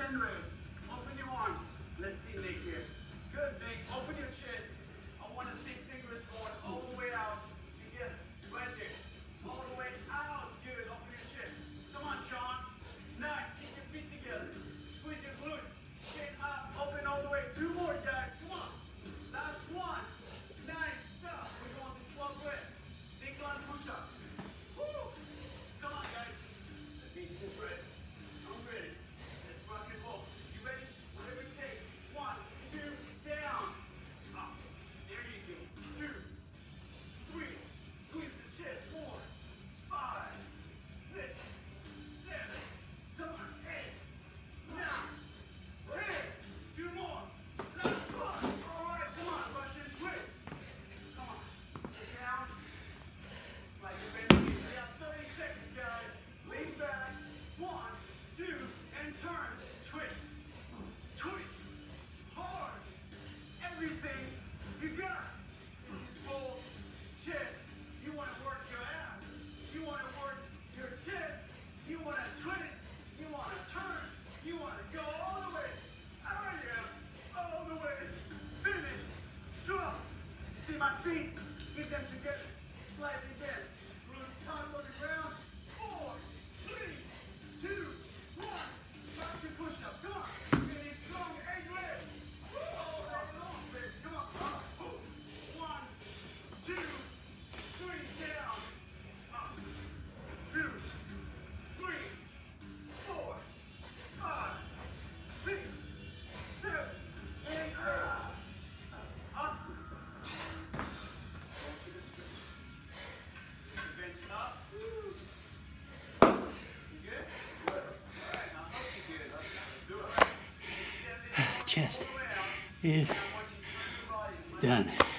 and raise. Open your arms. Let's see Nick here. Good, Nick. Open your chest. I want to see fingers going all the way out. You get right there. All the way out. Good. Open your chest. Come on, Sean. Nice. Keep your feet together. Squeeze your glutes. Chin up. Open all the way. 2 more, guys. Come on. Last one. Nice stuff. We're going to 12 reps. Incline push-up. Woo! Come on, guys. Let's be this ready. I'm ready. Let's rock and roll. You ready? Whatever it takes. 1, 2, down. Up. There you go. 2, 3. Squeeze the chest. 4, 5, 6, 7. Come on. 8, 9, 10. 2 more. Last one. All right. Come on. Rush in quick. Come on. Get down. Like you're ready to get. We have 30 seconds, guys. Lean back. 1, 2, and turn. Twist. Twist. Hard. Everything you got. This is full chest. You want to work your abs. You want to work your chest. You want to twist. You want to turn. You want to go all the way. Oh yeah. All the way. Finish. Drop. See my feet? Get them together. Slightly bent. Glutes top on the ground. 4, 3, 2, 1. Rock your push-up. Come on. Finish strong. 8 reps. All day long, baby. Come on. 1, 2, 3. Down. Up. 2, 3, 4, 5, 6, 7, 8. Up. Go to the stretch. Bench up. You good? Good. All right, now hope you good. Let's do it. Chest All the way out. is I want you to turn your body. done.